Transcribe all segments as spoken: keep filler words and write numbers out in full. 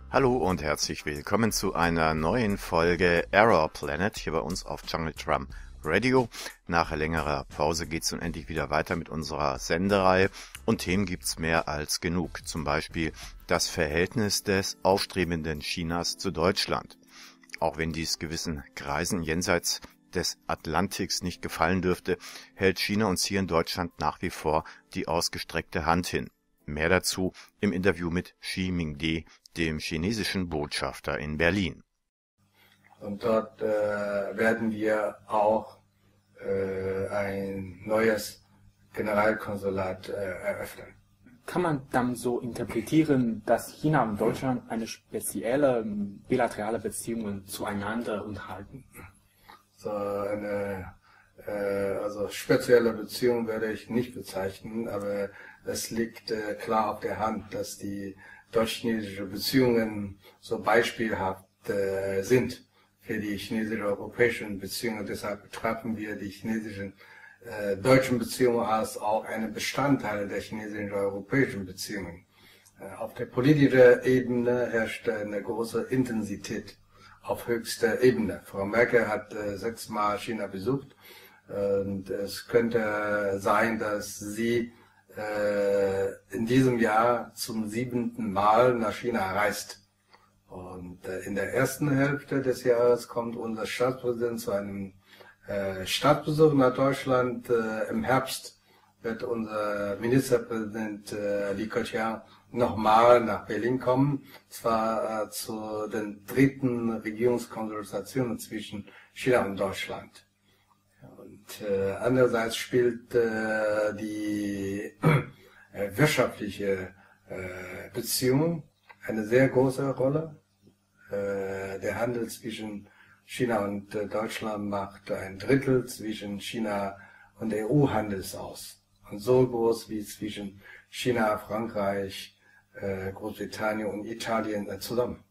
Hallo und herzlich willkommen zu einer neuen Folge Error Planet hier bei uns auf Jungle Drum Radio. Nach längerer Pause geht's nun endlich wieder weiter mit unserer Sendereihe und Themen gibt's mehr als genug. Zum Beispiel das Verhältnis des aufstrebenden Chinas zu Deutschland. Auch wenn dies gewissen Kreisen jenseits des Atlantiks nicht gefallen dürfte, hält China uns hier in Deutschland nach wie vor die ausgestreckte Hand hin. Mehr dazu im Interview mit Xi Mingde, dem chinesischen Botschafter in Berlin. Und dort äh, werden wir auch äh, ein neues Generalkonsulat äh, eröffnen. Kann man dann so interpretieren, dass China und Deutschland eine spezielle bilaterale Beziehungen zueinander unterhalten? So eine äh, also spezielle Beziehung werde ich nicht bezeichnen, aber es liegt äh, klar auf der Hand, dass die deutsch-chinesische Beziehungen so beispielhaft äh, sind für die chinesisch-europäischen Beziehungen. Deshalb betrachten wir die chinesischen äh, deutschen Beziehungen als auch einen Bestandteil der chinesischen-europäischen Beziehungen. Äh, auf der politischen Ebene herrscht eine große Intensität auf höchster Ebene. Frau Merkel hat äh, sechsmal China besucht und es könnte sein, dass sie äh, in diesem Jahr zum siebenten Mal nach China reist. Und äh, in der ersten Hälfte des Jahres kommt unser Staatspräsident zu einem äh, Staatsbesuch nach Deutschland. Äh, Im Herbst wird unser Ministerpräsident äh, Li Keqiang nochmal nach Berlin kommen, zwar äh, zu den dritten Regierungskonsultationen zwischen China und Deutschland. Und äh, andererseits spielt äh, die äh, wirtschaftliche äh, Beziehung eine sehr große Rolle. Äh, der Handel zwischen China und äh, Deutschland macht ein Drittel zwischen China und E U-Handels aus. Und so groß wie zwischen China, Frankreich, äh, Großbritannien und Italien äh, zusammen.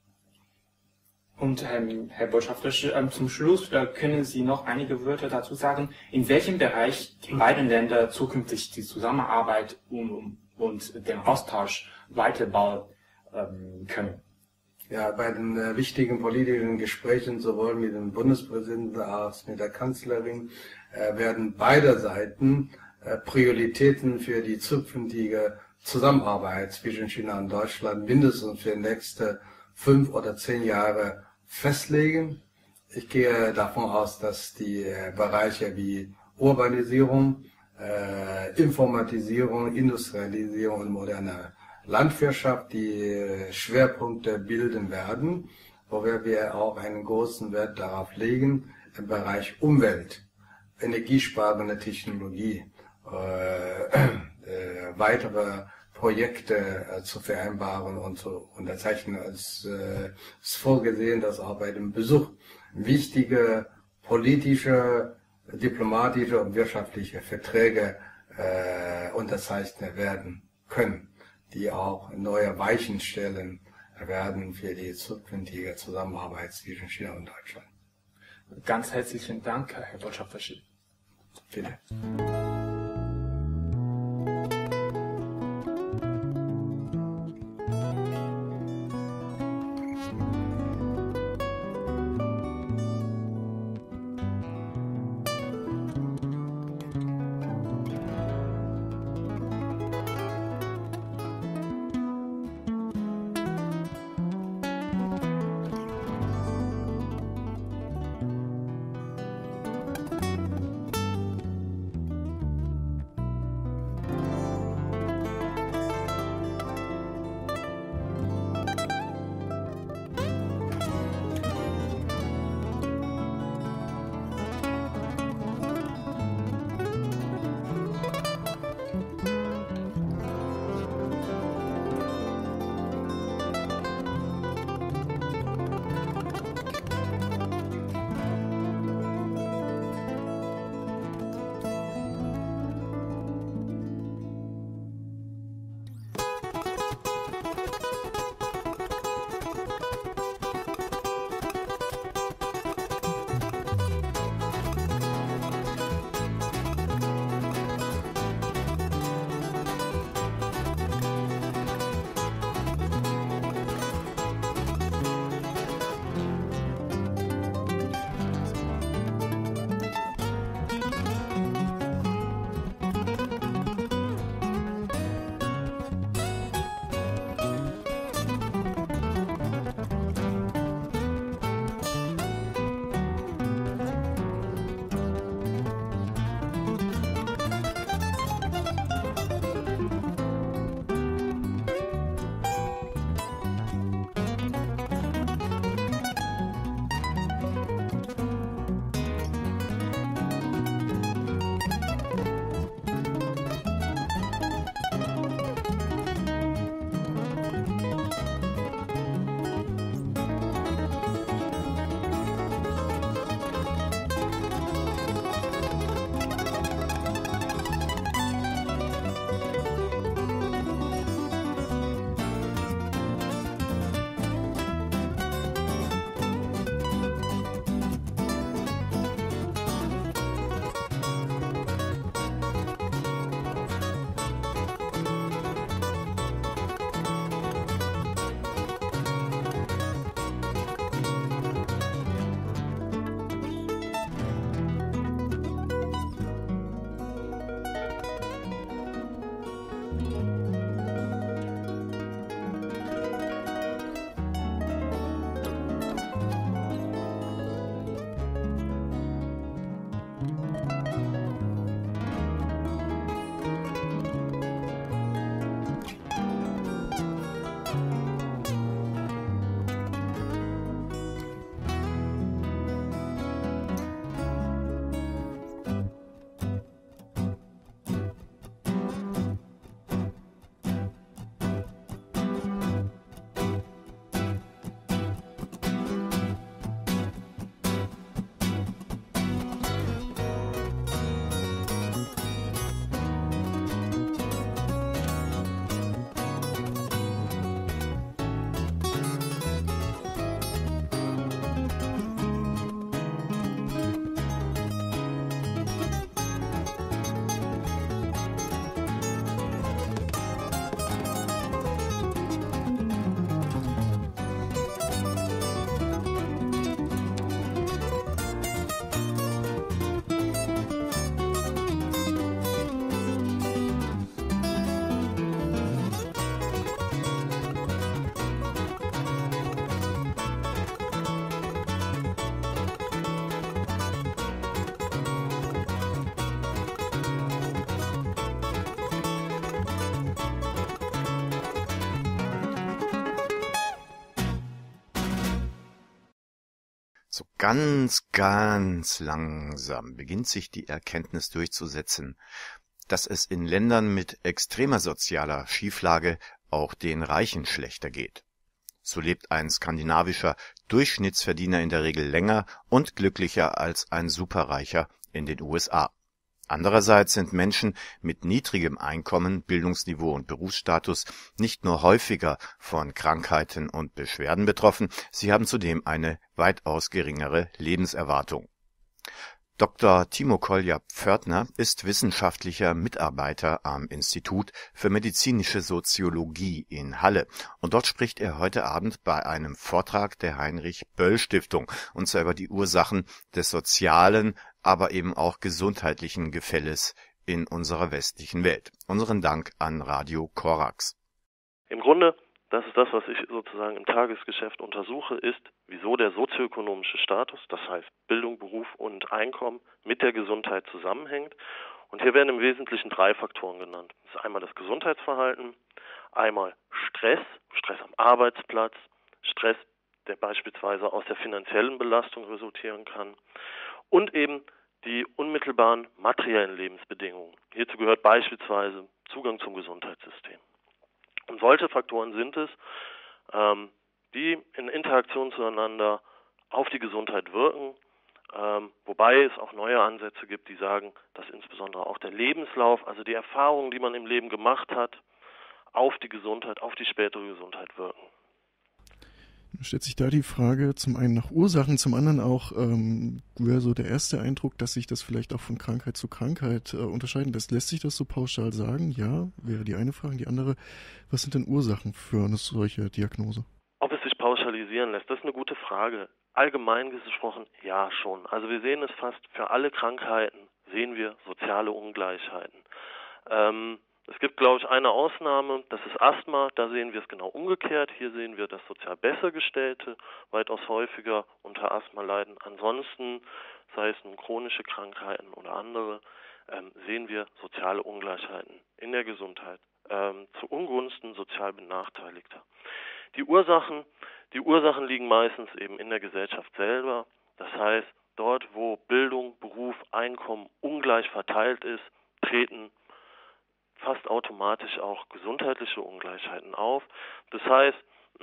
Und ähm, Herr Botschafter, ähm, zum Schluss äh, können Sie noch einige Wörter dazu sagen, in welchem Bereich die beiden Länder zukünftig die Zusammenarbeit und, und den Austausch weiterbauen ähm, können? Ja, bei den äh, wichtigen politischen Gesprächen, sowohl mit dem Bundespräsidenten als mit der Kanzlerin, äh, werden beide Seiten äh, Prioritäten für die zukünftige Zusammenarbeit zwischen China und Deutschland mindestens für die nächsten fünf oder zehn Jahre festlegen. Ich gehe davon aus, dass die äh, Bereiche wie Urbanisierung, äh, Informatisierung, Industrialisierung und moderne Landwirtschaft die äh, Schwerpunkte bilden werden, wobei wir auch einen großen Wert darauf legen, im Bereich Umwelt, energiesparende Technologie, äh, äh, weitere Projekte äh, zu vereinbaren und zu unterzeichnen. Es äh, ist vorgesehen, dass auch bei dem Besuch wichtige politische, diplomatische und wirtschaftliche Verträge äh, unterzeichnet werden können, die auch neue Weichen stellen werden für die zukünftige Zusammenarbeit zwischen China und Deutschland. Ganz herzlichen Dank, Herr Botschafter Xi. Bitte. So ganz, ganz langsam beginnt sich die Erkenntnis durchzusetzen, dass es in Ländern mit extremer sozialer Schieflage auch den Reichen schlechter geht. So lebt ein skandinavischer Durchschnittsverdiener in der Regel länger und glücklicher als ein Superreicher in den U S A. Andererseits sind Menschen mit niedrigem Einkommen, Bildungsniveau und Berufsstatus nicht nur häufiger von Krankheiten und Beschwerden betroffen, sie haben zudem eine weitaus geringere Lebenserwartung. Doktor Timo Kolja-Pförtner ist wissenschaftlicher Mitarbeiter am Institut für medizinische Soziologie in Halle und dort spricht er heute Abend bei einem Vortrag der Heinrich-Böll-Stiftung und zwar über die Ursachen des sozialen, aber eben auch gesundheitlichen Gefälles in unserer westlichen Welt. Unseren Dank an Radio Korax. Im Grunde, das ist das, was ich sozusagen im Tagesgeschäft untersuche, ist, wieso der sozioökonomische Status, das heißt Bildung, Beruf und Einkommen, mit der Gesundheit zusammenhängt. Und hier werden im Wesentlichen drei Faktoren genannt. Das ist einmal das Gesundheitsverhalten, einmal Stress, Stress am Arbeitsplatz, Stress, der beispielsweise aus der finanziellen Belastung resultieren kann, und eben die unmittelbaren materiellen Lebensbedingungen. Hierzu gehört beispielsweise Zugang zum Gesundheitssystem. Und solche Faktoren sind es, ähm, die in Interaktion zueinander auf die Gesundheit wirken, ähm, wobei es auch neue Ansätze gibt, die sagen, dass insbesondere auch der Lebenslauf, also die Erfahrungen, die man im Leben gemacht hat, auf die Gesundheit, auf die spätere Gesundheit wirken. Stellt sich da die Frage zum einen nach Ursachen, zum anderen auch ähm, wäre so der erste Eindruck, dass sich das vielleicht auch von Krankheit zu Krankheit äh, unterscheiden lässt. Lässt sich das so pauschal sagen? Ja, wäre die eine Frage. Die andere, was sind denn Ursachen für eine solche Diagnose? Ob es sich pauschalisieren lässt, das ist eine gute Frage. Allgemein gesprochen, ja schon. Also wir sehen es fast für alle Krankheiten, sehen wir soziale Ungleichheiten. Ähm, Es gibt, glaube ich, eine Ausnahme, das ist Asthma, da sehen wir es genau umgekehrt. Hier sehen wir, dass sozial Bessergestellte weitaus häufiger unter Asthma leiden. Ansonsten, sei es nun chronische Krankheiten oder andere, ähm, sehen wir soziale Ungleichheiten in der Gesundheit ähm, zu Ungunsten sozial Benachteiligter. Die Ursachen, die Ursachen liegen meistens eben in der Gesellschaft selber. Das heißt, dort, wo Bildung, Beruf, Einkommen ungleich verteilt ist, treten fast automatisch auch gesundheitliche Ungleichheiten auf. Das heißt,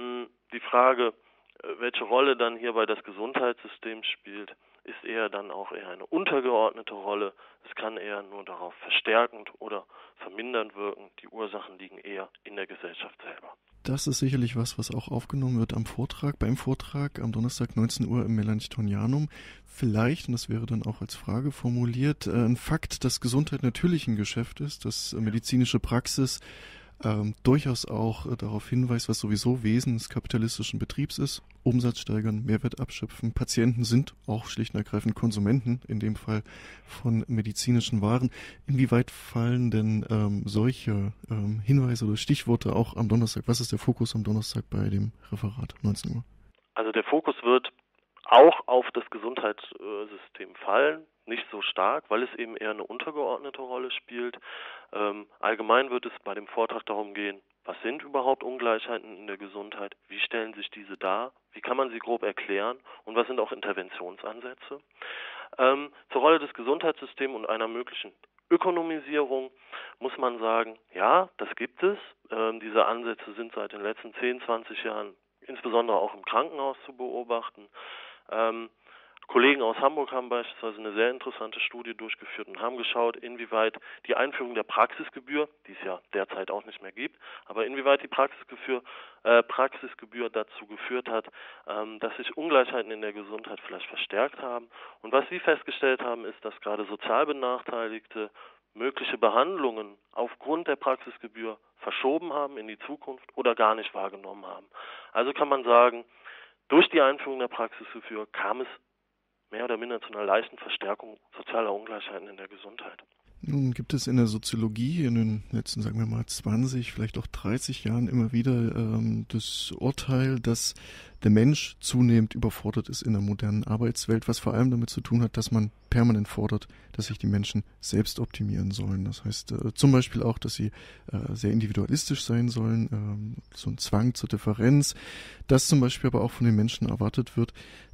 die Frage, welche Rolle dann hierbei das Gesundheitssystem spielt, ist eher dann auch eher eine untergeordnete Rolle. Es kann eher nur darauf verstärkend oder vermindernd wirken. Die Ursachen liegen eher in der Gesellschaft selber. Das ist sicherlich was, was auch aufgenommen wird am Vortrag, beim Vortrag am Donnerstag neunzehn Uhr im Melanchthonianum. Vielleicht, und das wäre dann auch als Frage formuliert, ein Fakt, dass Gesundheit natürlich ein Geschäft ist, dass medizinische Praxis ähm, durchaus auch äh, darauf hinweist, was sowieso Wesen des kapitalistischen Betriebs ist. Umsatz steigern, Mehrwert abschöpfen. Patienten sind auch schlicht und ergreifend Konsumenten, in dem Fall von medizinischen Waren. Inwieweit fallen denn ähm, solche ähm, Hinweise oder Stichworte auch am Donnerstag? Was ist der Fokus am Donnerstag bei dem Referat neunzehn Uhr? Also der Fokus wird auch auf das Gesundheitssystem fallen, nicht so stark, weil es eben eher eine untergeordnete Rolle spielt. Ähm, allgemein wird es bei dem Vortrag darum gehen, was sind überhaupt Ungleichheiten in der Gesundheit, wie stellen sich diese dar, wie kann man sie grob erklären und was sind auch Interventionsansätze. Ähm, zur Rolle des Gesundheitssystems und einer möglichen Ökonomisierung muss man sagen, ja, das gibt es. Ähm, diese Ansätze sind seit den letzten zehn, zwanzig Jahren insbesondere auch im Krankenhaus zu beobachten. Ähm, Kollegen aus Hamburg haben beispielsweise eine sehr interessante Studie durchgeführt und haben geschaut, inwieweit die Einführung der Praxisgebühr, die es ja derzeit auch nicht mehr gibt, aber inwieweit die Praxisgebühr, äh, Praxisgebühr dazu geführt hat, ähm, dass sich Ungleichheiten in der Gesundheit vielleicht verstärkt haben. Und was sie festgestellt haben, ist, dass gerade sozial Benachteiligte mögliche Behandlungen aufgrund der Praxisgebühr verschoben haben in die Zukunft oder gar nicht wahrgenommen haben. Also kann man sagen, durch die Einführung der Praxisgebühr kam es mehr oder minder zu einer leichten Verstärkung sozialer Ungleichheiten in der Gesundheit. Nun gibt es in der Soziologie in den letzten, sagen wir mal, zwanzig, vielleicht auch dreißig Jahren immer wieder ähm, das Urteil, dass der Mensch zunehmend überfordert ist in der modernen Arbeitswelt, was vor allem damit zu tun hat, dass man permanent fordert, dass sich die Menschen selbst optimieren sollen. Das heißt äh, zum Beispiel auch, dass sie äh, sehr individualistisch sein sollen, ähm, so ein Zwang zur Differenz, dass zum Beispiel aber auch von den Menschen erwartet wird,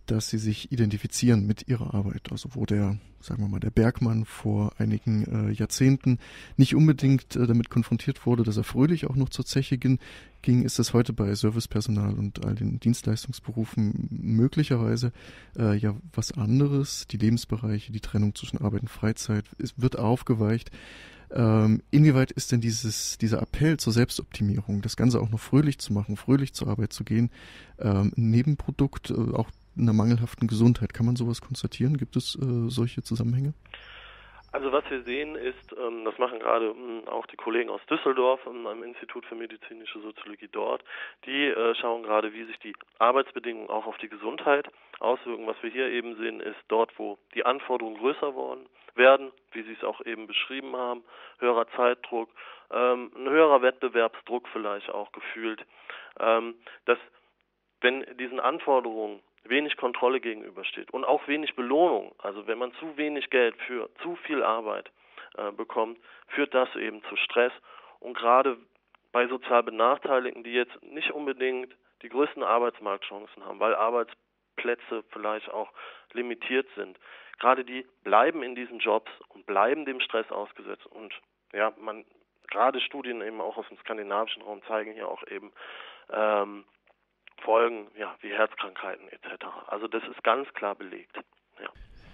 dass sie sich identifizieren mit ihrer Arbeit. Also wo der, sagen wir mal, der Bergmann vor einigen äh, Jahrzehnten nicht unbedingt äh, damit konfrontiert wurde, dass er fröhlich auch noch zur Zeche ging, ging ist es heute bei Servicepersonal und all den Dienstleistungsberufen möglicherweise äh, ja was anderes. Die Lebensbereiche, die Trennung zwischen Arbeit und Freizeit es wird aufgeweicht. Ähm, inwieweit ist denn dieses, dieser Appell zur Selbstoptimierung, das Ganze auch noch fröhlich zu machen, fröhlich zur Arbeit zu gehen, ähm, ein Nebenprodukt äh, auch einer mangelhaften Gesundheit? Kann man sowas konstatieren? Gibt es äh, solche Zusammenhänge? Also was wir sehen ist, ähm, das machen gerade ähm, auch die Kollegen aus Düsseldorf ähm, am Institut für medizinische Soziologie dort, die äh, schauen gerade, wie sich die Arbeitsbedingungen auch auf die Gesundheit auswirken. Was wir hier eben sehen, ist dort, wo die Anforderungen größer worden werden, wie Sie es auch eben beschrieben haben, höherer Zeitdruck, ähm, ein höherer Wettbewerbsdruck vielleicht auch gefühlt, ähm, dass wenn diesen Anforderungen wenig Kontrolle gegenübersteht und auch wenig Belohnung, also wenn man zu wenig Geld für zu viel Arbeit äh, bekommt, führt das eben zu Stress und gerade bei sozial Benachteiligten, die jetzt nicht unbedingt die größten Arbeitsmarktchancen haben, weil Arbeitsplätze vielleicht auch limitiert sind, gerade die bleiben in diesen Jobs und bleiben dem Stress ausgesetzt und ja, man, gerade Studien eben auch aus dem skandinavischen Raum zeigen hier auch eben ähm, Folgen, ja, wie Herzkrankheiten et cetera. Also das ist ganz klar belegt. Ja.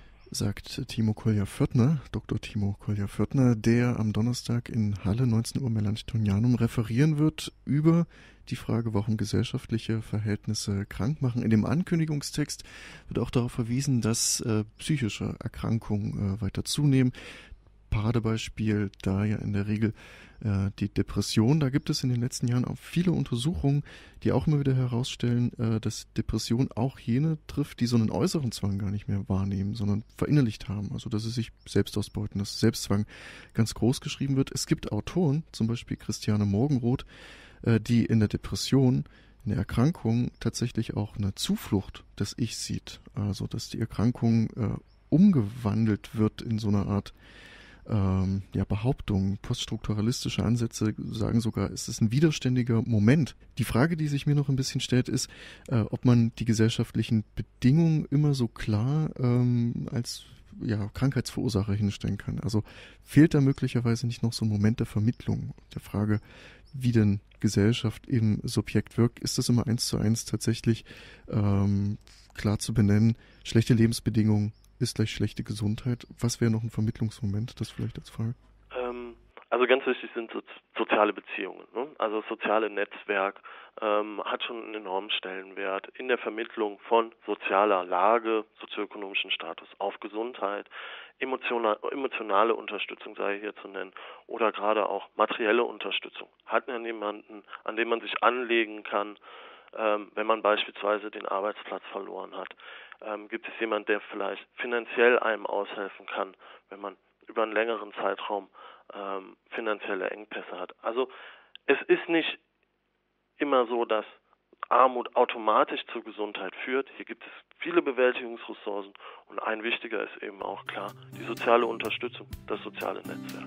Sagt Timo Kolja-Fürtner, Doktor Timo Kolja-Fürtner, der am Donnerstag in Halle neunzehn Uhr Melanchthonianum referieren wird über die Frage, warum gesellschaftliche Verhältnisse krank machen. In dem Ankündigungstext wird auch darauf verwiesen, dass äh, psychische Erkrankungen äh, weiter zunehmen. Paradebeispiel da ja in der Regel äh, die Depression. Da gibt es in den letzten Jahren auch viele Untersuchungen, die auch immer wieder herausstellen, äh, dass Depression auch jene trifft, die so einen äußeren Zwang gar nicht mehr wahrnehmen, sondern verinnerlicht haben. Also dass sie sich selbst ausbeuten, dass Selbstzwang ganz groß geschrieben wird. Es gibt Autoren, zum Beispiel Christiane Morgenroth, äh, die in der Depression, in der Erkrankung tatsächlich auch eine Zuflucht des Ichs sieht. Also dass die Erkrankung äh, umgewandelt wird in so eine Art Ähm, ja, Behauptungen, poststrukturalistische Ansätze sagen sogar, es ist ein widerständiger Moment. Die Frage, die sich mir noch ein bisschen stellt, ist, äh, ob man die gesellschaftlichen Bedingungen immer so klar ähm, als ja, Krankheitsverursacher hinstellen kann. Also fehlt da möglicherweise nicht noch so ein Moment der Vermittlung, der Frage, wie denn Gesellschaft im Subjekt wirkt? Ist das immer eins zu eins tatsächlich ähm, klar zu benennen? Schlechte Lebensbedingungen ist gleich schlechte Gesundheit. Was wäre noch ein Vermittlungsmoment, das vielleicht als Frage? Ähm, also ganz wichtig sind so, soziale Beziehungen. Ne? Also das soziale Netzwerk ähm, hat schon einen enormen Stellenwert in der Vermittlung von sozialer Lage, sozioökonomischen Status auf Gesundheit, emotional, emotionale Unterstützung sei hier zu nennen oder gerade auch materielle Unterstützung. Hat man jemanden, an dem man sich anlegen kann, ähm, wenn man beispielsweise den Arbeitsplatz verloren hat. Ähm, gibt es jemanden, der vielleicht finanziell einem aushelfen kann, wenn man über einen längeren Zeitraum ähm, finanzielle Engpässe hat. Also es ist nicht immer so, dass Armut automatisch zur Gesundheit führt. Hier gibt es viele Bewältigungsressourcen und ein wichtiger ist eben auch klar die soziale Unterstützung, das soziale Netzwerk.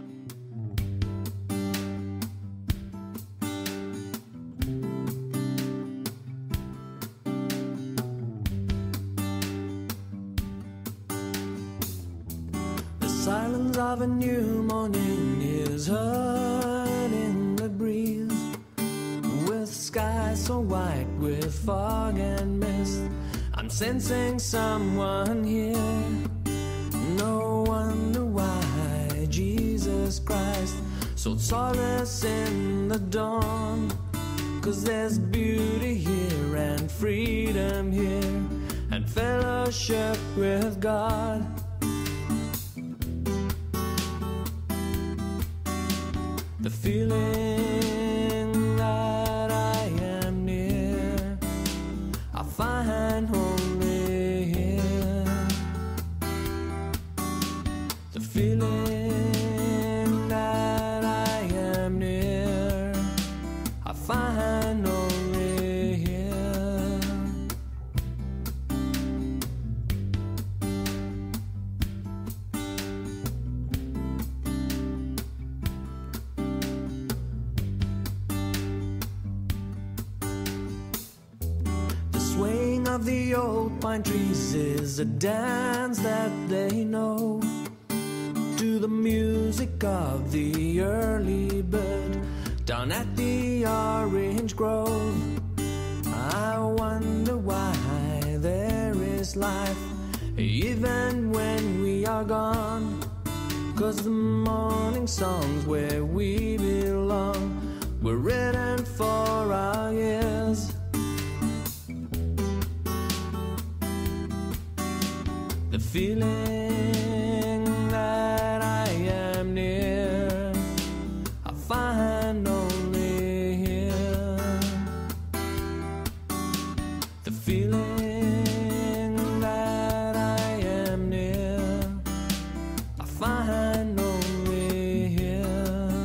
Silence of a new morning is heard in the breeze, with sky so white with fog and mist. I'm sensing someone here. No wonder why Jesus Christ sought solace in the dawn, 'cause there's beauty here and freedom here and fellowship with God. The feeling that I am near, I find only here. The feeling that I am near, I find only here. of the old pine trees is a dance that they know, to the music of the early bird down at the orange grove. I wonder why there is life even when we are gone, 'cause the morning songs where we belong were written for our ears. The feeling that I am near, I find only here. The feeling that I am near, I find only here.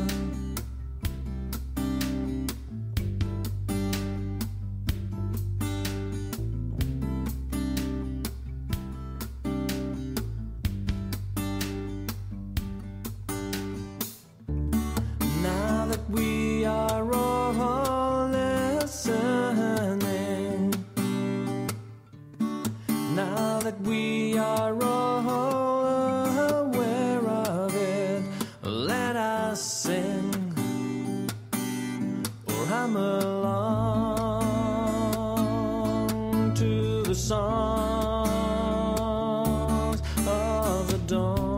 Now that we are all listening, now that we are all aware of it, let us sing or hum along to the songs of the dawn.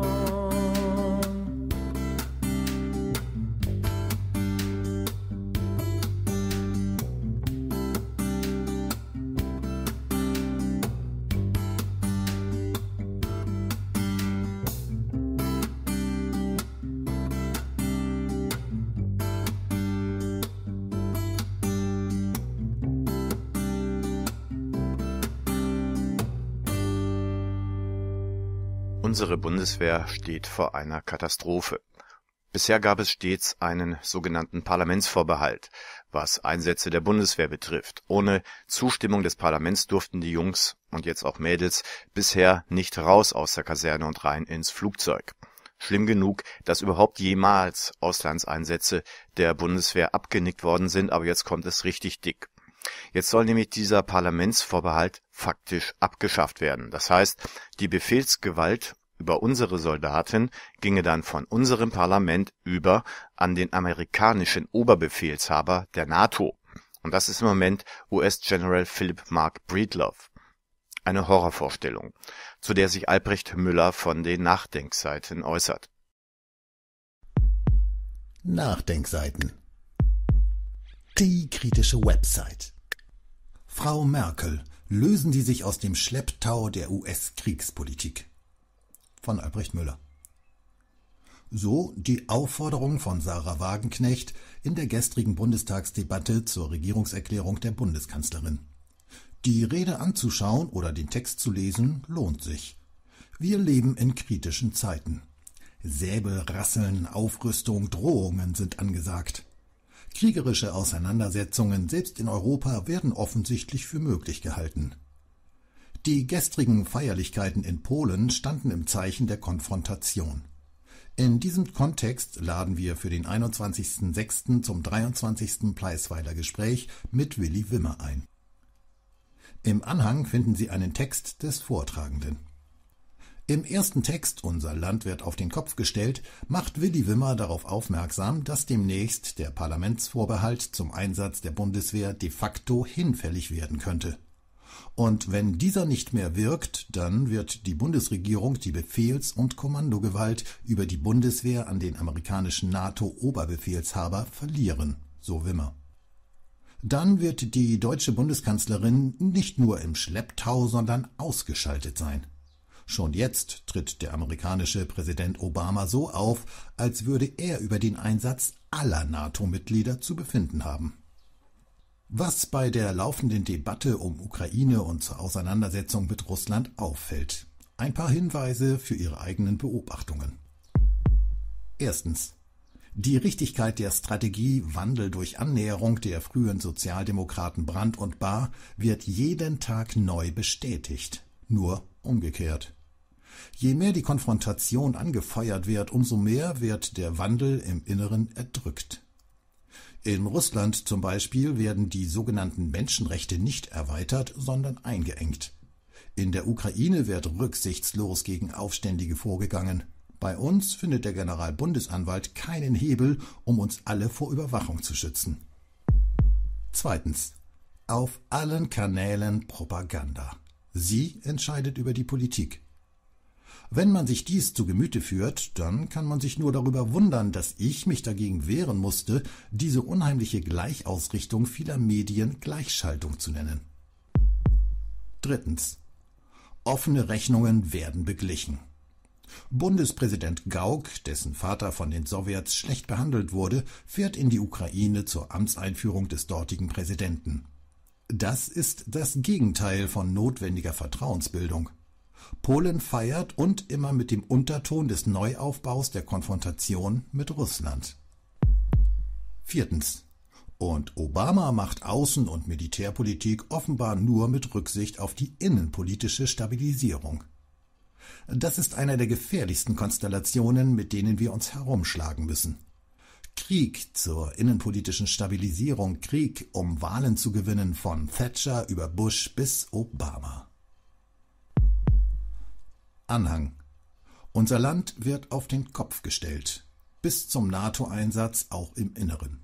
Unsere Bundeswehr steht vor einer Katastrophe. Bisher gab es stets einen sogenannten Parlamentsvorbehalt, was Einsätze der Bundeswehr betrifft. Ohne Zustimmung des Parlaments durften die Jungs und jetzt auch Mädels bisher nicht raus aus der Kaserne und rein ins Flugzeug. Schlimm genug, dass überhaupt jemals Auslandseinsätze der Bundeswehr abgenickt worden sind, aber jetzt kommt es richtig dick. Jetzt soll nämlich dieser Parlamentsvorbehalt faktisch abgeschafft werden. Das heißt, die Befehlsgewalt über unsere Soldaten ginge dann von unserem Parlament über an den amerikanischen Oberbefehlshaber der NATO. Und das ist im Moment U S-General Philip Mark Breedlove. Eine Horrorvorstellung, zu der sich Albrecht Müller von den Nachdenkseiten äußert. Nachdenkseiten. Die kritische Website. Frau Merkel, lösen Sie sich aus dem Schlepptau der U S-Kriegspolitik. Von Albrecht Müller. So die Aufforderung von Sarah Wagenknecht in der gestrigen Bundestagsdebatte zur Regierungserklärung der Bundeskanzlerin. Die Rede anzuschauen oder den Text zu lesen lohnt sich. Wir leben in kritischen Zeiten. Säbelrasseln, Aufrüstung, Drohungen sind angesagt. Kriegerische Auseinandersetzungen selbst in Europa werden offensichtlich für möglich gehalten. Die gestrigen Feierlichkeiten in Polen standen im Zeichen der Konfrontation. In diesem Kontext laden wir für den einundzwanzigsten sechsten zum dreiundzwanzigsten Pleisweiler Gespräch mit Willi Wimmer ein. Im Anhang finden Sie einen Text des Vortragenden. Im ersten Text, Unser Land wird auf den Kopf gestellt, macht Willi Wimmer darauf aufmerksam, dass demnächst der Parlamentsvorbehalt zum Einsatz der Bundeswehr de facto hinfällig werden könnte. Und wenn dieser nicht mehr wirkt, dann wird die Bundesregierung die Befehls- und Kommandogewalt über die Bundeswehr an den amerikanischen NATO-Oberbefehlshaber verlieren, so Wimmer. Dann wird die deutsche Bundeskanzlerin nicht nur im Schlepptau, sondern ausgeschaltet sein. Schon jetzt tritt der amerikanische Präsident Obama so auf, als würde er über den Einsatz aller NATO-Mitglieder zu befinden haben. Was bei der laufenden Debatte um Ukraine und zur Auseinandersetzung mit Russland auffällt. Ein paar Hinweise für Ihre eigenen Beobachtungen. Erstens. Die Richtigkeit der Strategie Wandel durch Annäherung der frühen Sozialdemokraten Brandt und Bahr wird jeden Tag neu bestätigt, nur umgekehrt. Je mehr die Konfrontation angefeuert wird, umso mehr wird der Wandel im Inneren erdrückt. In Russland zum Beispiel werden die sogenannten Menschenrechte nicht erweitert, sondern eingeengt. In der Ukraine wird rücksichtslos gegen Aufständige vorgegangen. Bei uns findet der Generalbundesanwalt keinen Hebel, um uns alle vor Überwachung zu schützen. Zweitens. Auf allen Kanälen Propaganda. Sie entscheidet über die Politik. Wenn man sich dies zu Gemüte führt, dann kann man sich nur darüber wundern, dass ich mich dagegen wehren musste, diese unheimliche Gleichausrichtung vieler Medien Gleichschaltung zu nennen. Drittens. Offene Rechnungen werden beglichen. Bundespräsident Gauck, dessen Vater von den Sowjets schlecht behandelt wurde, fährt in die Ukraine zur Amtseinführung des dortigen Präsidenten. Das ist das Gegenteil von notwendiger Vertrauensbildung. Polen feiert und immer mit dem Unterton des Neuaufbaus der Konfrontation mit Russland. Viertens. Und Obama macht Außen- und Militärpolitik offenbar nur mit Rücksicht auf die innenpolitische Stabilisierung. Das ist einer der gefährlichsten Konstellationen, mit denen wir uns herumschlagen müssen. Krieg zur innenpolitischen Stabilisierung, Krieg, um Wahlen zu gewinnen, von Thatcher über Bush bis Obama. Anhang. Unser Land wird auf den Kopf gestellt, bis zum NATO-Einsatz auch im Inneren.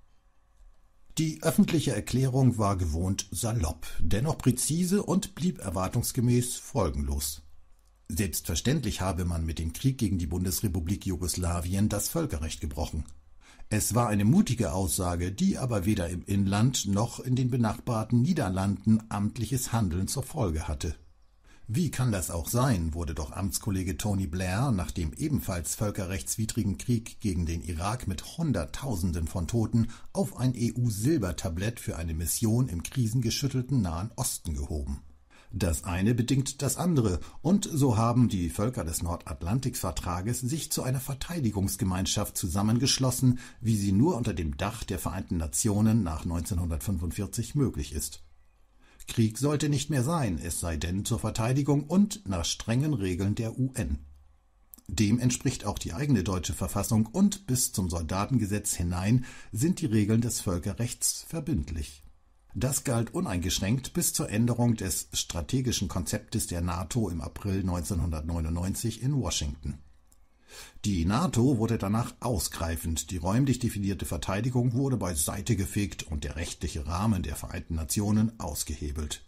Die öffentliche Erklärung war gewohnt salopp, dennoch präzise und blieb erwartungsgemäß folgenlos. Selbstverständlich habe man mit dem Krieg gegen die Bundesrepublik Jugoslawien das Völkerrecht gebrochen. Es war eine mutige Aussage, die aber weder im Inland noch in den benachbarten Niederlanden amtliches Handeln zur Folge hatte. Wie kann das auch sein, wurde doch Amtskollege Tony Blair nach dem ebenfalls völkerrechtswidrigen Krieg gegen den Irak mit Hunderttausenden von Toten auf ein E U-Silbertablett für eine Mission im krisengeschüttelten Nahen Osten gehoben. Das eine bedingt das andere, und so haben die Völker des Nordatlantikvertrages sich zu einer Verteidigungsgemeinschaft zusammengeschlossen, wie sie nur unter dem Dach der Vereinten Nationen nach neunzehnhundertfünfundvierzig möglich ist. Krieg sollte nicht mehr sein, es sei denn zur Verteidigung und nach strengen Regeln der U N. Dem entspricht auch die eigene deutsche Verfassung, und bis zum Soldatengesetz hinein sind die Regeln des Völkerrechts verbindlich. Das galt uneingeschränkt bis zur Änderung des strategischen Konzeptes der NATO im April neunzehnhundertneunundneunzig in Washington. Die NATO wurde danach ausgreifend, die räumlich definierte Verteidigung wurde beiseite gefegt und der rechtliche Rahmen der Vereinten Nationen ausgehebelt.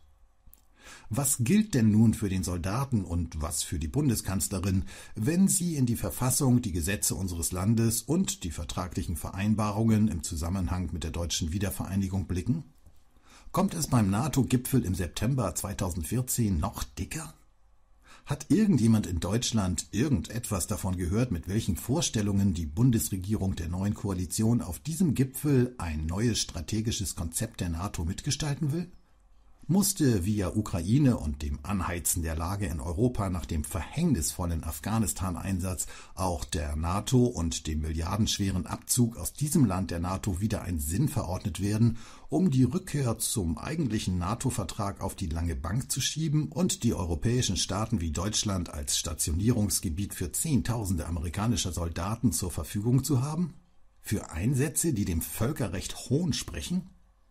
Was gilt denn nun für den Soldaten und was für die Bundeskanzlerin, wenn sie in die Verfassung, die Gesetze unseres Landes und die vertraglichen Vereinbarungen im Zusammenhang mit der deutschen Wiedervereinigung blicken? Kommt es beim NATO-Gipfel im September zweitausendvierzehn noch dicker? Hat irgendjemand in Deutschland irgendetwas davon gehört, mit welchen Vorstellungen die Bundesregierung der neuen Koalition auf diesem Gipfel ein neues strategisches Konzept der NATO mitgestalten will? Musste via Ukraine und dem Anheizen der Lage in Europa nach dem verhängnisvollen Afghanistan-Einsatz auch der NATO und dem milliardenschweren Abzug aus diesem Land der NATO wieder ein Sinn verordnet werden, um die Rückkehr zum eigentlichen NATO-Vertrag auf die lange Bank zu schieben und die europäischen Staaten wie Deutschland als Stationierungsgebiet für Zehntausende amerikanischer Soldaten zur Verfügung zu haben? Für Einsätze, die dem Völkerrecht Hohn sprechen?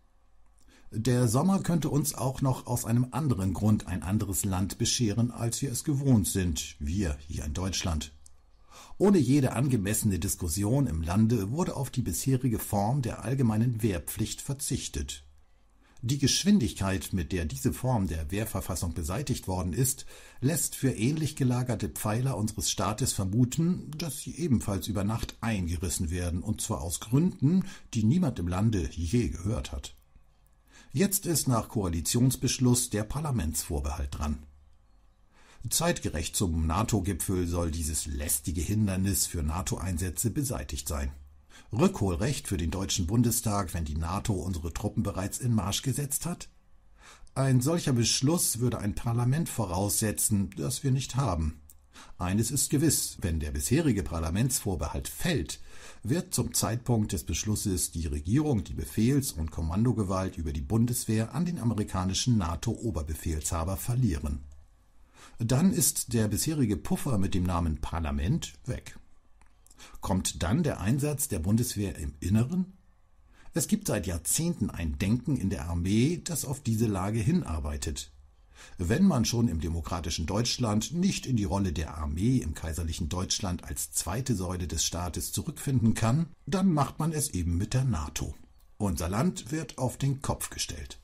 Der Sommer könnte uns auch noch aus einem anderen Grund ein anderes Land bescheren, als wir es gewohnt sind, wir hier in Deutschland. Ohne jede angemessene Diskussion im Lande wurde auf die bisherige Form der allgemeinen Wehrpflicht verzichtet. Die Geschwindigkeit, mit der diese Form der Wehrverfassung beseitigt worden ist, lässt für ähnlich gelagerte Pfeiler unseres Staates vermuten, dass sie ebenfalls über Nacht eingerissen werden, und zwar aus Gründen, die niemand im Lande je gehört hat. Jetzt ist nach Koalitionsbeschluss der Parlamentsvorbehalt dran. Zeitgerecht zum NATO-Gipfel soll dieses lästige Hindernis für NATO-Einsätze beseitigt sein. Rückholrecht für den Deutschen Bundestag, wenn die NATO unsere Truppen bereits in Marsch gesetzt hat? Ein solcher Beschluss würde ein Parlament voraussetzen, das wir nicht haben. Eines ist gewiss, wenn der bisherige Parlamentsvorbehalt fällt, wird zum Zeitpunkt des Beschlusses die Regierung die Befehls- und Kommandogewalt über die Bundeswehr an den amerikanischen NATO-Oberbefehlshaber verlieren. Dann ist der bisherige Puffer mit dem Namen Parlament weg. Kommt dann der Einsatz der Bundeswehr im Inneren? Es gibt seit Jahrzehnten ein Denken in der Armee, das auf diese Lage hinarbeitet. Wenn man schon im demokratischen Deutschland nicht in die Rolle der Armee im kaiserlichen Deutschland als zweite Säule des Staates zurückfinden kann, dann macht man es eben mit der NATO. Unser Land wird auf den Kopf gestellt.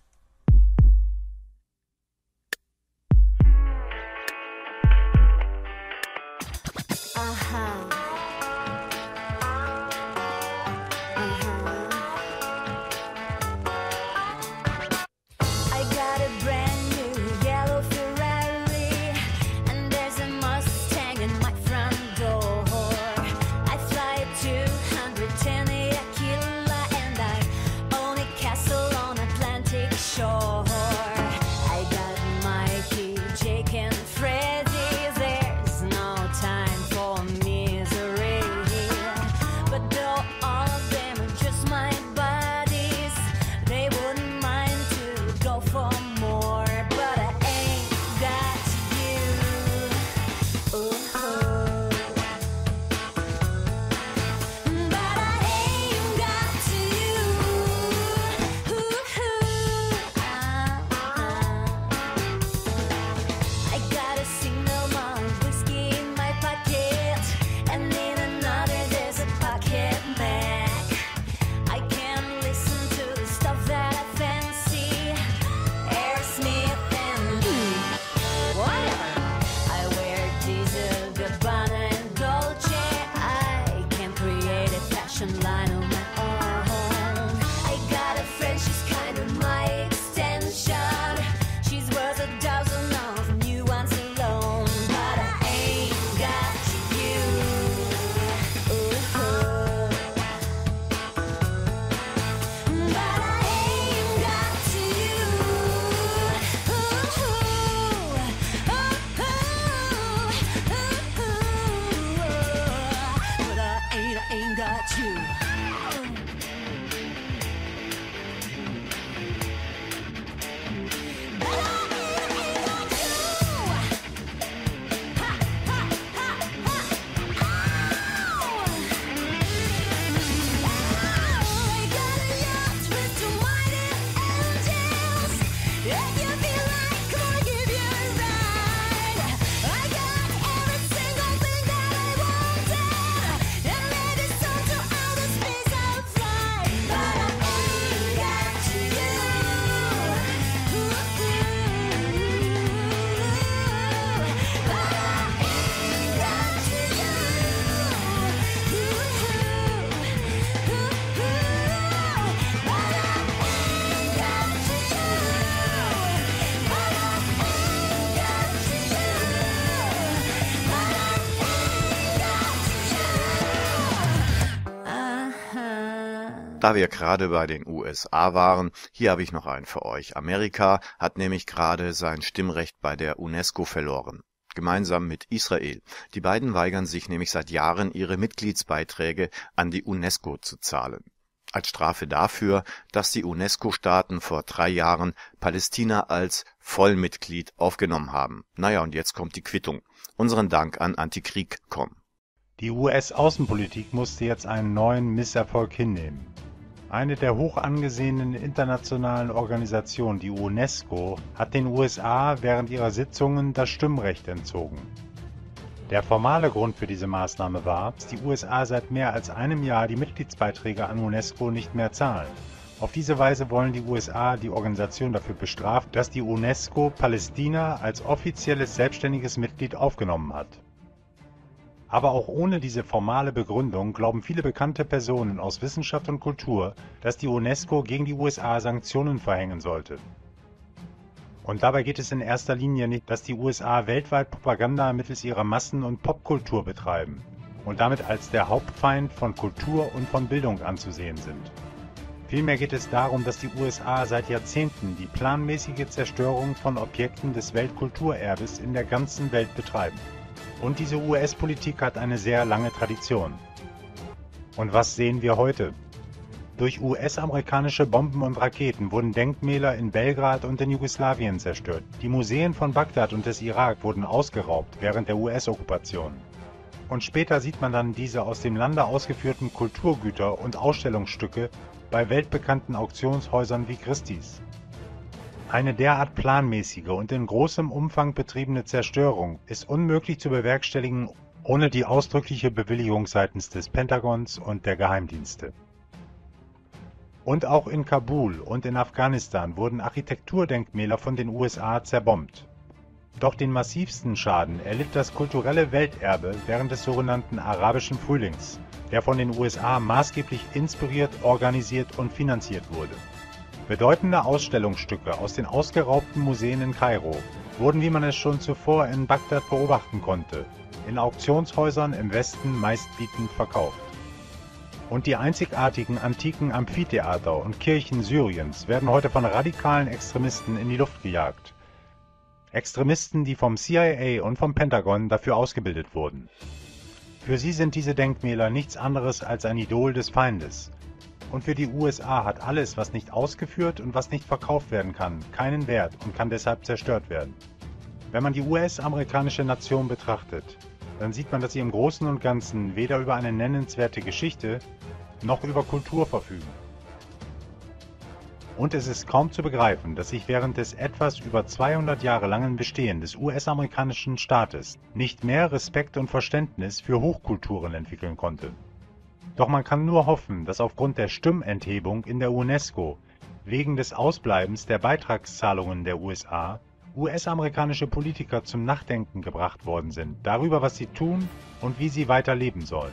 Aha. Da wir gerade bei den U S A waren, hier habe ich noch einen für euch. Amerika hat nämlich gerade sein Stimmrecht bei der UNESCO verloren. Gemeinsam mit Israel. Die beiden weigern sich nämlich seit Jahren, ihre Mitgliedsbeiträge an die UNESCO zu zahlen. Als Strafe dafür, dass die UNESCO-Staaten vor drei Jahren Palästina als Vollmitglied aufgenommen haben. Naja, und jetzt kommt die Quittung. Unseren Dank an Antikrieg Punkt com. Die U S-Außenpolitik musste jetzt einen neuen Misserfolg hinnehmen. Eine der hoch angesehenen internationalen Organisationen, die UNESCO, hat den U S A während ihrer Sitzungen das Stimmrecht entzogen. Der formale Grund für diese Maßnahme war, dass die U S A seit mehr als einem Jahr die Mitgliedsbeiträge an UNESCO nicht mehr zahlen. Auf diese Weise wollen die U S A die Organisation dafür bestrafen, dass die UNESCO Palästina als offizielles selbstständiges Mitglied aufgenommen hat. Aber auch ohne diese formale Begründung glauben viele bekannte Personen aus Wissenschaft und Kultur, dass die UNESCO gegen die U S A Sanktionen verhängen sollte. Und dabei geht es in erster Linie nicht, dass die U S A weltweit Propaganda mittels ihrer Massen- und Popkultur betreiben und damit als der Hauptfeind von Kultur und von Bildung anzusehen sind. Vielmehr geht es darum, dass die U S A seit Jahrzehnten die planmäßige Zerstörung von Objekten des Weltkulturerbes in der ganzen Welt betreiben. Und diese U S-Politik hat eine sehr lange Tradition. Und was sehen wir heute? Durch U S-amerikanische Bomben und Raketen wurden Denkmäler in Belgrad und in Jugoslawien zerstört. Die Museen von Bagdad und des Irak wurden ausgeraubt während der U S-Okkupation. Und später sieht man dann diese aus dem Lande ausgeführten Kulturgüter und Ausstellungsstücke bei weltbekannten Auktionshäusern wie Christie's. Eine derart planmäßige und in großem Umfang betriebene Zerstörung ist unmöglich zu bewerkstelligen ohne die ausdrückliche Bewilligung seitens des Pentagons und der Geheimdienste. Und auch in Kabul und in Afghanistan wurden Architekturdenkmäler von den U S A zerbombt. Doch den massivsten Schaden erlitt das kulturelle Welterbe während des sogenannten Arabischen Frühlings, der von den U S A maßgeblich inspiriert, organisiert und finanziert wurde. Bedeutende Ausstellungsstücke aus den ausgeraubten Museen in Kairo wurden, wie man es schon zuvor in Bagdad beobachten konnte, in Auktionshäusern im Westen meistbietend verkauft. Und die einzigartigen antiken Amphitheater und Kirchen Syriens werden heute von radikalen Extremisten in die Luft gejagt. Extremisten, die vom C I A und vom Pentagon dafür ausgebildet wurden. Für sie sind diese Denkmäler nichts anderes als ein Idol des Feindes. Und für die U S A hat alles, was nicht ausgeführt und was nicht verkauft werden kann, keinen Wert und kann deshalb zerstört werden. Wenn man die U S-amerikanische Nation betrachtet, dann sieht man, dass sie im Großen und Ganzen weder über eine nennenswerte Geschichte noch über Kultur verfügen. Und es ist kaum zu begreifen, dass sich während des etwas über zweihundert Jahre langen Bestehens des U S-amerikanischen Staates nicht mehr Respekt und Verständnis für Hochkulturen entwickeln konnte. Doch man kann nur hoffen, dass aufgrund der Stimmenthebung in der UNESCO wegen des Ausbleibens der Beitragszahlungen der U S A U S-amerikanische Politiker zum Nachdenken gebracht worden sind, darüber, was sie tun und wie sie weiter leben sollen.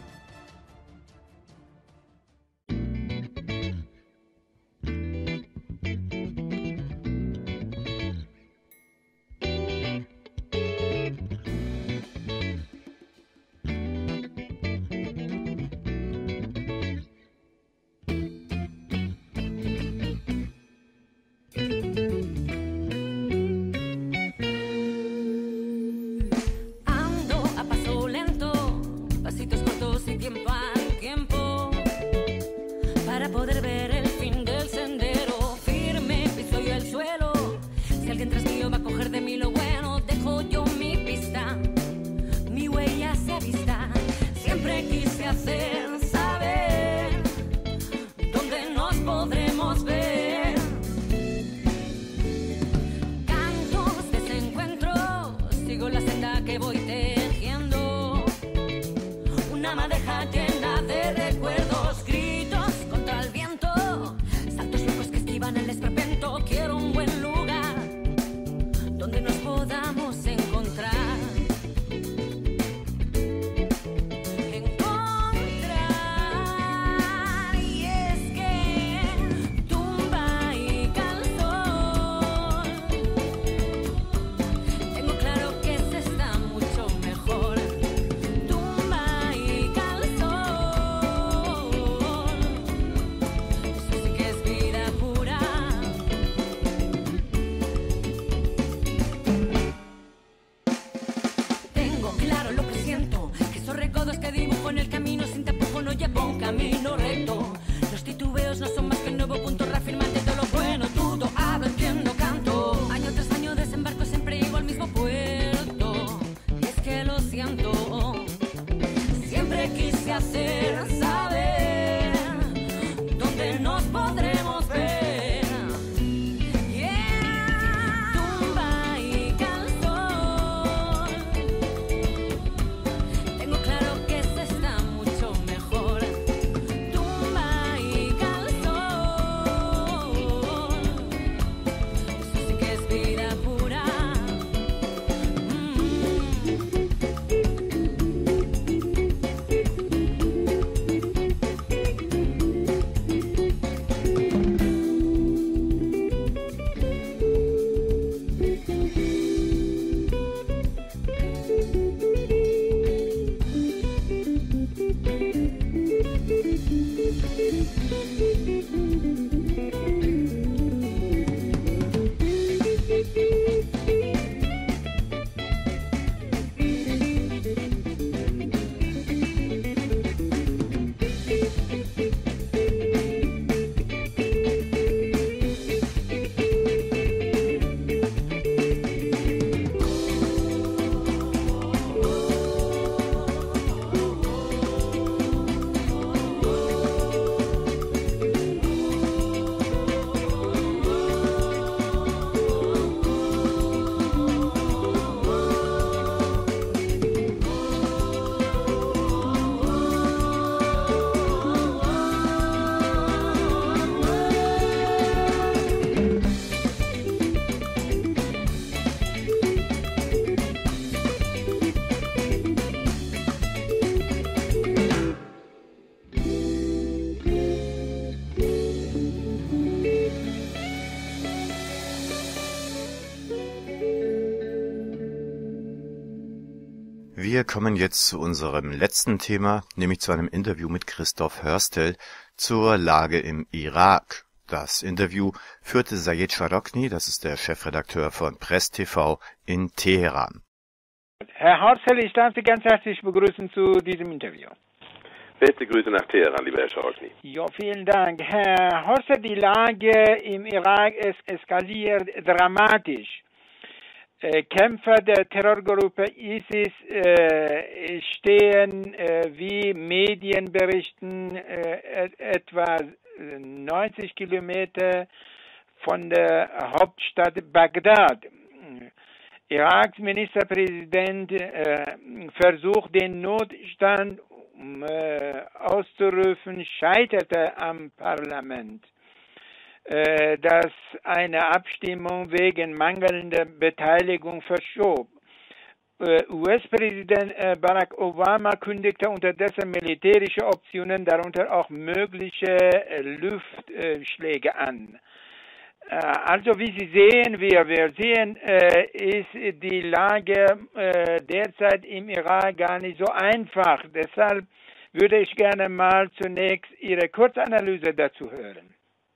Wir kommen jetzt zu unserem letzten Thema, nämlich zu einem Interview mit Christoph Hörstel zur Lage im Irak. Das Interview führte Sayed Charokny, das ist der Chefredakteur von Press T V in Teheran. Herr Hörstel, ich darf Sie ganz herzlich begrüßen zu diesem Interview. Beste Grüße nach Teheran, lieber Herr Charokny. Ja, vielen Dank. Herr Hörstel, die Lage im Irak ist eskaliert dramatisch. Kämpfer der Terrorgruppe ISIS äh, stehen, äh, wie Medien berichten, äh, etwa neunzig Kilometer von der Hauptstadt Bagdad. Iraks Ministerpräsident äh, versucht, den Notstand äh, auszurufen, scheiterte am Parlament. Dass eine Abstimmung wegen mangelnder Beteiligung verschob. U S-Präsident Barack Obama kündigte unterdessen militärische Optionen, darunter auch mögliche Luftschläge an. Also wie Sie sehen, wie wir sehen, ist die Lage derzeit im Irak gar nicht so einfach. Deshalb würde ich gerne mal zunächst Ihre Kurzanalyse dazu hören.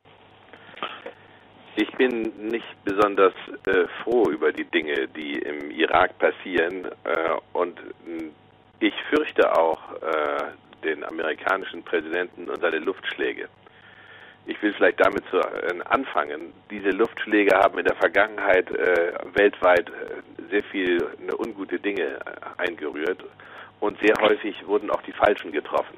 Ich bin nicht besonders äh, froh über die Dinge, die im Irak passieren äh, und ich fürchte auch äh, den amerikanischen Präsidenten und seine Luftschläge. Ich will vielleicht damit zu, äh, anfangen. Diese Luftschläge haben in der Vergangenheit äh, weltweit äh, sehr viel eine ungute Dinge äh, eingerührt und sehr häufig wurden auch die Falschen getroffen.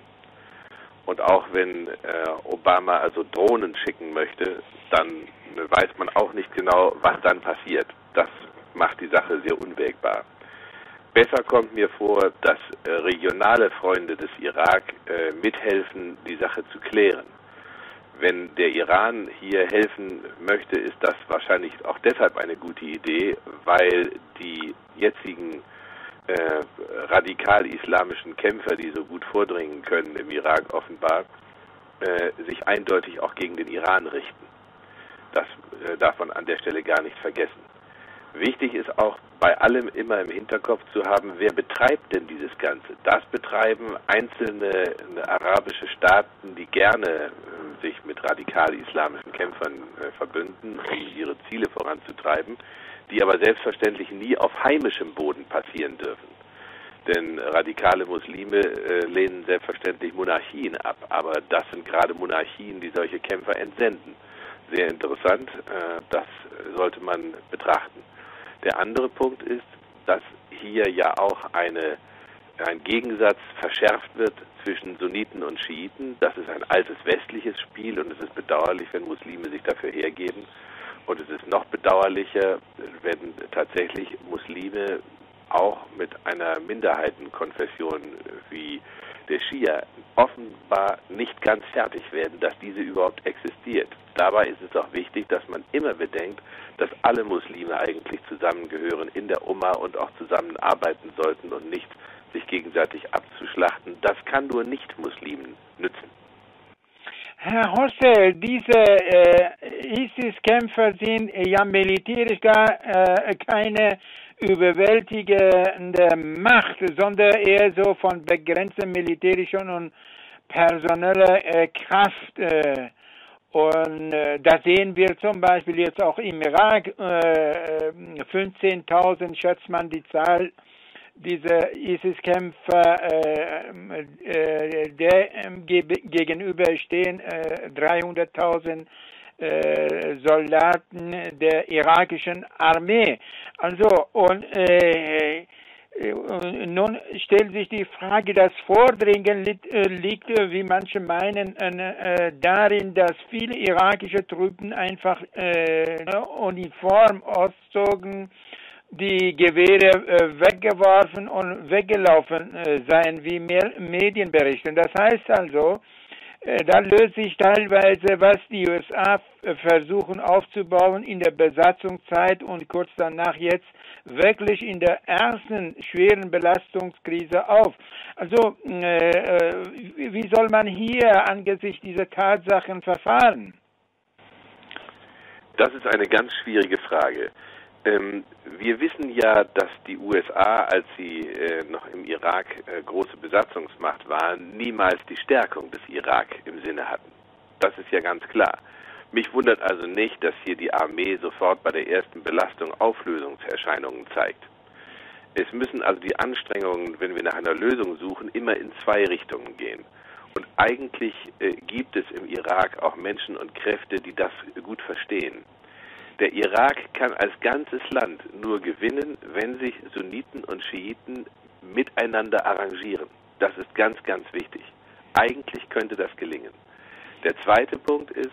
Und auch wenn äh, Obama also Drohnen schicken möchte, dann weiß man auch nicht genau, was dann passiert. Das macht die Sache sehr unwägbar. Besser kommt mir vor, dass äh, regionale Freunde des Irak äh, mithelfen, die Sache zu klären. Wenn der Iran hier helfen möchte, ist das wahrscheinlich auch deshalb eine gute Idee, weil die jetzigen äh, radikal-islamischen Kämpfer, die so gut vordringen können im Irak offenbar, äh, sich eindeutig auch gegen den Iran richten. Das äh, darf man an der Stelle gar nicht vergessen. Wichtig ist auch bei allem immer im Hinterkopf zu haben, wer betreibt denn dieses Ganze? Das betreiben einzelne äh, arabische Staaten, die gerne äh, sich mit radikal-islamischen Kämpfern äh, verbünden, um ihre Ziele voranzutreiben, die aber selbstverständlich nie auf heimischem Boden passieren dürfen. Denn radikale Muslime äh, lehnen selbstverständlich Monarchien ab, aber das sind gerade Monarchien, die solche Kämpfer entsenden. Sehr interessant, äh, das sollte man betrachten. Der andere Punkt ist, dass hier ja auch eine, ein Gegensatz verschärft wird zwischen Sunniten und Schiiten. Das ist ein altes westliches Spiel und es ist bedauerlich, wenn Muslime sich dafür hergeben. Und es ist noch bedauerlicher, wenn tatsächlich Muslime auch mit einer Minderheitenkonfession wie der Schia offenbar nicht ganz fertig werden, dass diese überhaupt existiert. Dabei ist es auch wichtig, dass man immer bedenkt, dass alle Muslime eigentlich zusammengehören in der Umma und auch zusammenarbeiten sollten und nicht sich gegenseitig abzuschlachten. Das kann nur Nicht-Muslimen nützen. Herr Hörstel, diese äh, ISIS-Kämpfer sind äh, ja militärisch gar äh, keine überwältigende Macht, sondern eher so von begrenzter militärischer und personeller äh, Kraft. Äh, und äh, da sehen wir zum Beispiel jetzt auch im Irak, äh, fünfzehntausend schätzt man die Zahl dieser ISIS-Kämpfer, äh, äh, der äh, ge gegenüber stehen äh, dreihunderttausend äh, Soldaten der irakischen Armee. Also, und äh, nun stellt sich die Frage, das Vordringen liegt, äh, liegt wie manche meinen, äh, darin, dass viele irakische Truppen einfach äh, Uniform auszogen, die Gewehre äh, weggeworfen und weggelaufen äh, seien, wie mehr Medien berichten. Das heißt also, äh, da löst sich teilweise, was die U S A versuchen aufzubauen in der Besatzungszeit und kurz danach jetzt wirklich in der ersten schweren Belastungskrise auf. Also, äh, wie soll man hier angesichts dieser Tatsachen verfahren? Das ist eine ganz schwierige Frage. Ähm, wir wissen ja, dass die U S A, als sie äh, noch im Irak äh, große Besatzungsmacht waren, niemals die Stärkung des Irak im Sinne hatten. Das ist ja ganz klar. Mich wundert also nicht, dass hier die Armee sofort bei der ersten Belastung Auflösungserscheinungen zeigt. Es müssen also die Anstrengungen, wenn wir nach einer Lösung suchen, immer in zwei Richtungen gehen. Und eigentlich äh, gibt es im Irak auch Menschen und Kräfte, die das gut verstehen. Der Irak kann als ganzes Land nur gewinnen, wenn sich Sunniten und Schiiten miteinander arrangieren. Das ist ganz, ganz wichtig. Eigentlich könnte das gelingen. Der zweite Punkt ist,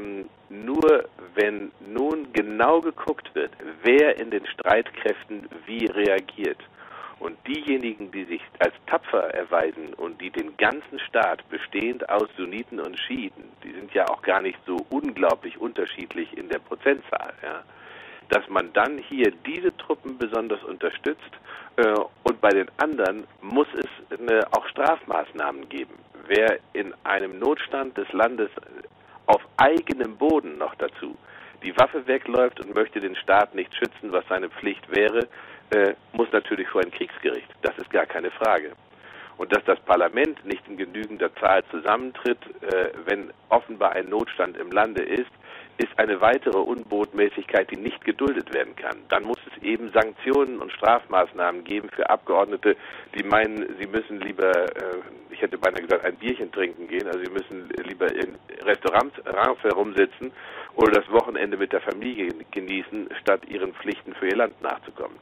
nur wenn nun genau geguckt wird, wer in den Streitkräften wie reagiert und diejenigen, die sich als tapfer erweisen und die den ganzen Staat bestehend aus Sunniten und Schiiten, die sind ja auch gar nicht so unglaublich unterschiedlich in der Prozentzahl, ja, dass man dann hier diese Truppen besonders unterstützt äh, und bei den anderen muss es eine, auch Strafmaßnahmen geben. Wer in einem Notstand des Landes auf eigenem Boden noch dazu die Waffe wegläuft und möchte den Staat nicht schützen, was seine Pflicht wäre, äh, muss natürlich vor ein Kriegsgericht. Das ist gar keine Frage. Und dass das Parlament nicht in genügender Zahl zusammentritt, äh, wenn offenbar ein Notstand im Lande ist, ist eine weitere Unbotmäßigkeit, die nicht geduldet werden kann. Dann muss es eben Sanktionen und Strafmaßnahmen geben für Abgeordnete, die meinen, sie müssen lieber, äh, ich hätte beinahe gesagt, ein Bierchen trinken gehen, also sie müssen lieber in Restaurants herumsitzen oder das Wochenende mit der Familie genießen, statt ihren Pflichten für ihr Land nachzukommen.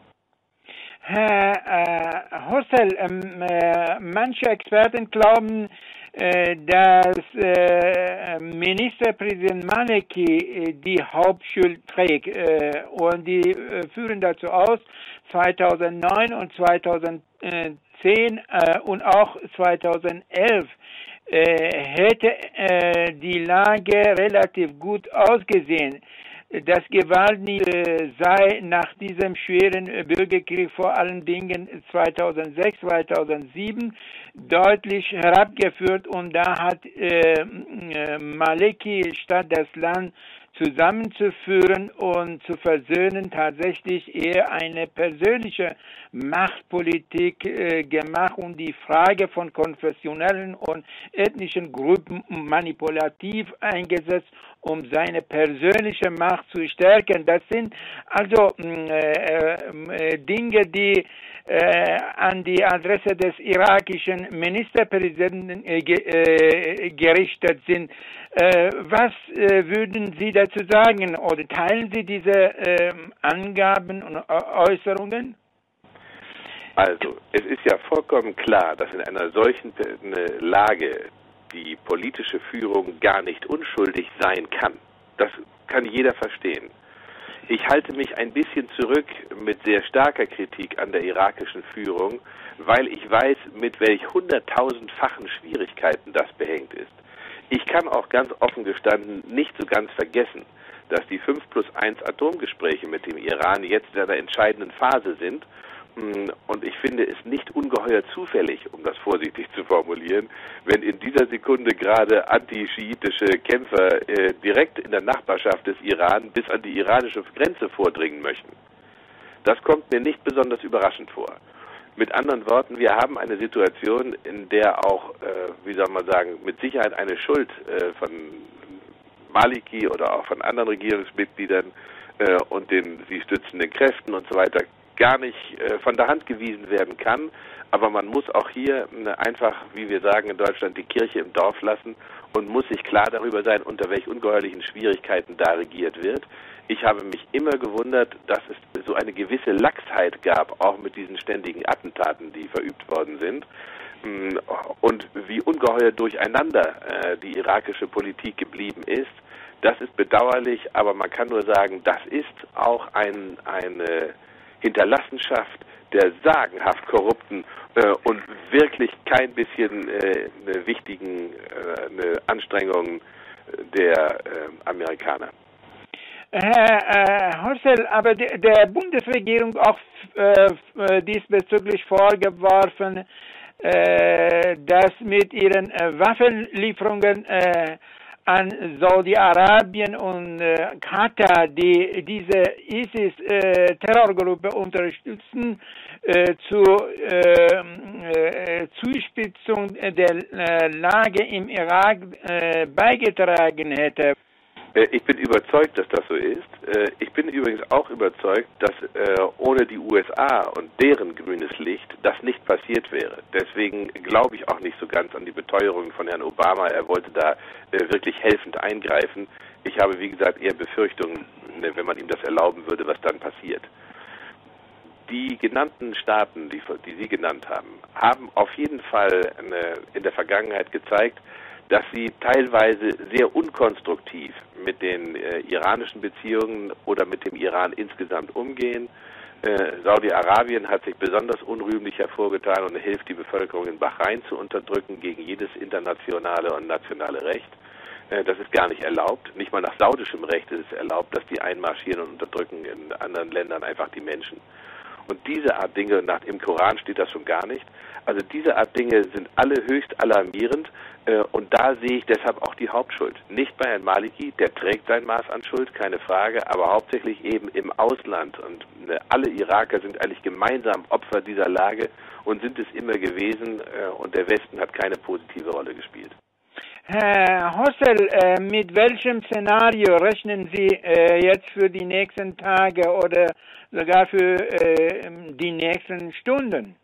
Herr äh, Hossel, ähm, äh, manche Experten glauben, äh, dass äh, Ministerpräsident Maliki äh, die Hauptschuld trägt äh, und die äh, führen dazu aus, zweitausendneun und zweitausendzehn äh, und auch zweitausendelf äh, hätte äh, die Lage relativ gut ausgesehen. Das Gewaltniveau sei nach diesem schweren Bürgerkrieg vor allen Dingen zweitausendsechs, zweitausendsieben deutlich herabgeführt und da hat äh, Maliki, statt das Land zusammenzuführen und zu versöhnen, tatsächlich eher eine persönliche Machtpolitik äh, gemacht und die Frage von konfessionellen und ethnischen Gruppen manipulativ eingesetzt, um seine persönliche Macht zu stärken. Das sind also äh, äh, Dinge, die äh, an die Adresse des irakischen Ministerpräsidenten äh, ge äh, gerichtet sind. Äh, was äh, würden Sie dazu sagen oder teilen Sie diese äh, Angaben und Äußerungen? Also, es ist ja vollkommen klar, dass in einer solchen Lage die politische Führung gar nicht unschuldig sein kann. Das kann jeder verstehen. Ich halte mich ein bisschen zurück mit sehr starker Kritik an der irakischen Führung, weil ich weiß, mit welch hunderttausendfachen Schwierigkeiten das behängt ist. Ich kann auch ganz offen gestanden nicht so ganz vergessen, dass die fünf plus eins Atomgespräche mit dem Iran jetzt in einer entscheidenden Phase sind. Und ich finde es nicht ungeheuer zufällig, um das vorsichtig zu formulieren, wenn in dieser Sekunde gerade antischiitische Kämpfer äh, direkt in der Nachbarschaft des Iran bis an die iranische Grenze vordringen möchten. Das kommt mir nicht besonders überraschend vor. Mit anderen Worten, wir haben eine Situation, in der auch, äh, wie soll man sagen, mit Sicherheit eine Schuld äh, von Maliki oder auch von anderen Regierungsmitgliedern äh, und den sie stützenden Kräften und so weiter gar nicht äh, von der Hand gewiesen werden kann, aber man muss auch hier äh, einfach, wie wir sagen in Deutschland, die Kirche im Dorf lassen und muss sich klar darüber sein, unter welch ungeheuerlichen Schwierigkeiten da regiert wird. Ich habe mich immer gewundert, dass es so eine gewisse Lachsheit gab, auch mit diesen ständigen Attentaten, die verübt worden sind, und wie ungeheuer durcheinander äh, die irakische Politik geblieben ist. Das ist bedauerlich, aber man kann nur sagen, das ist auch ein, eine Hinterlassenschaft der sagenhaft korrupten äh, und wirklich kein bisschen äh, eine wichtigen äh, eine Anstrengungen der äh, Amerikaner. Herr äh, Hossel, aber de, der Bundesregierung auch äh, diesbezüglich vorgeworfen, äh, dass mit ihren äh, Waffenlieferungen äh, an Saudi-Arabien und äh, Katar, die diese ISIS-Terrorgruppe äh, unterstützen, äh, zur äh, äh, Zuspitzung der äh, Lage im Irak äh, beigetragen hätte. Ich bin überzeugt, dass das so ist. Ich bin übrigens auch überzeugt, dass ohne die U S A und deren grünes Licht das nicht passiert wäre. Deswegen glaube ich auch nicht so ganz an die Beteuerung von Herrn Obama. Er wollte da wirklich helfend eingreifen. Ich habe, wie gesagt, eher Befürchtungen, wenn man ihm das erlauben würde, was dann passiert. Die genannten Staaten, die, die Sie genannt haben, haben auf jeden Fall eine, in der Vergangenheit gezeigt, dass sie teilweise sehr unkonstruktiv mit den äh, iranischen Beziehungen oder mit dem Iran insgesamt umgehen. Äh, Saudi-Arabien hat sich besonders unrühmlich hervorgetan und hilft, die Bevölkerung in Bahrain zu unterdrücken gegen jedes internationale und nationale Recht. Äh, das ist gar nicht erlaubt. Nicht mal nach saudischem Recht ist es erlaubt, dass die einmarschieren und unterdrücken in anderen Ländern einfach die Menschen. Und diese Art Dinge, nach, im Koran steht das schon gar nicht, also diese Art Dinge sind alle höchst alarmierend äh, und da sehe ich deshalb auch die Hauptschuld. Nicht bei Herrn Maliki, der trägt sein Maß an Schuld, keine Frage, aber hauptsächlich eben im Ausland. Und äh, alle Iraker sind eigentlich gemeinsam Opfer dieser Lage und sind es immer gewesen äh, und der Westen hat keine positive Rolle gespielt. Herr Hossel, äh, mit welchem Szenario rechnen Sie äh, jetzt für die nächsten Tage oder sogar für äh, die nächsten Stunden?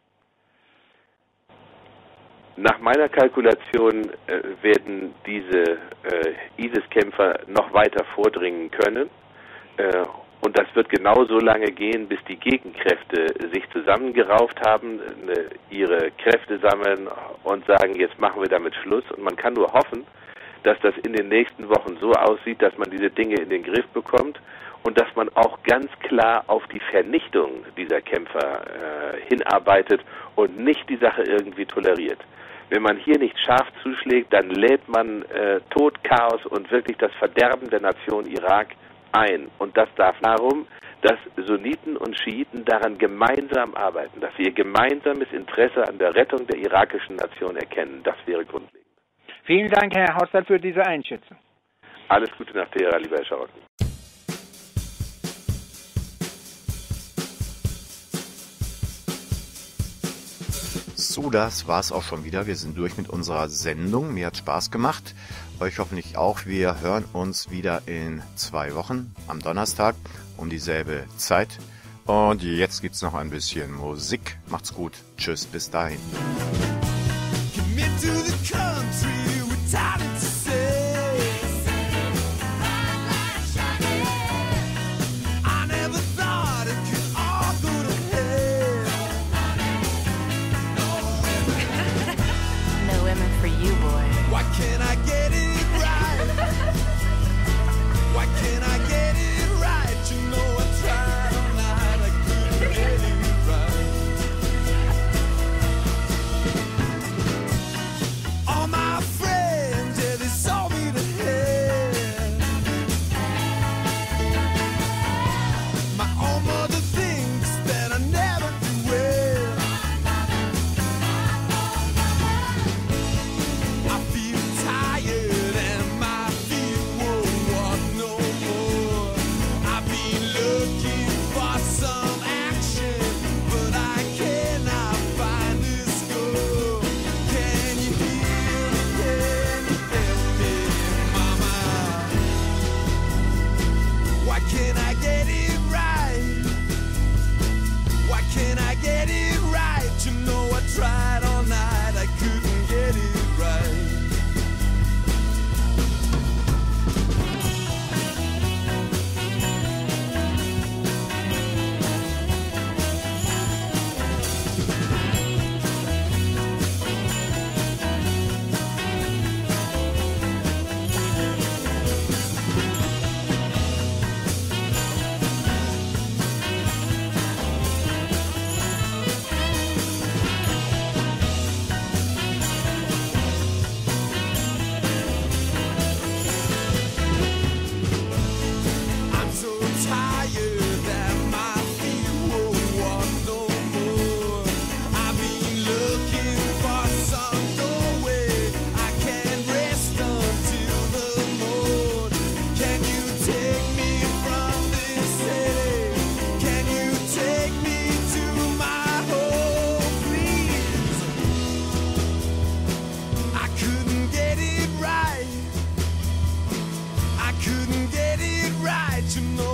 Nach meiner Kalkulation äh, werden diese äh, ISIS-Kämpfer noch weiter vordringen können. Äh, und das wird genau so lange gehen, bis die Gegenkräfte sich zusammengerauft haben, äh, ihre Kräfte sammeln und sagen, jetzt machen wir damit Schluss. Und man kann nur hoffen, dass das in den nächsten Wochen so aussieht, dass man diese Dinge in den Griff bekommt und dass man auch ganz klar auf die Vernichtung dieser Kämpfer äh, hinarbeitet und nicht die Sache irgendwie toleriert. Wenn man hier nicht scharf zuschlägt, dann lädt man äh, Tod, Chaos und wirklich das Verderben der Nation Irak ein. Und das darf darum, dass Sunniten und Schiiten daran gemeinsam arbeiten, dass sie ihr gemeinsames Interesse an der Rettung der irakischen Nation erkennen. Das wäre grundlegend. Vielen Dank, Herr Hossel, für diese Einschätzung. Alles Gute nach Teheran, lieber Herr Schauken. So, das war's auch schon wieder. Wir sind durch mit unserer Sendung. Mir hat Spaß gemacht. Euch hoffentlich auch. Wir hören uns wieder in zwei Wochen am Donnerstag um dieselbe Zeit. Und jetzt gibt's noch ein bisschen Musik. Macht's gut. Tschüss, bis dahin. Can I get it right? Why can't I get it right? You know I tried all night, I couldn't get it right. All my friends, yeah, they saw you know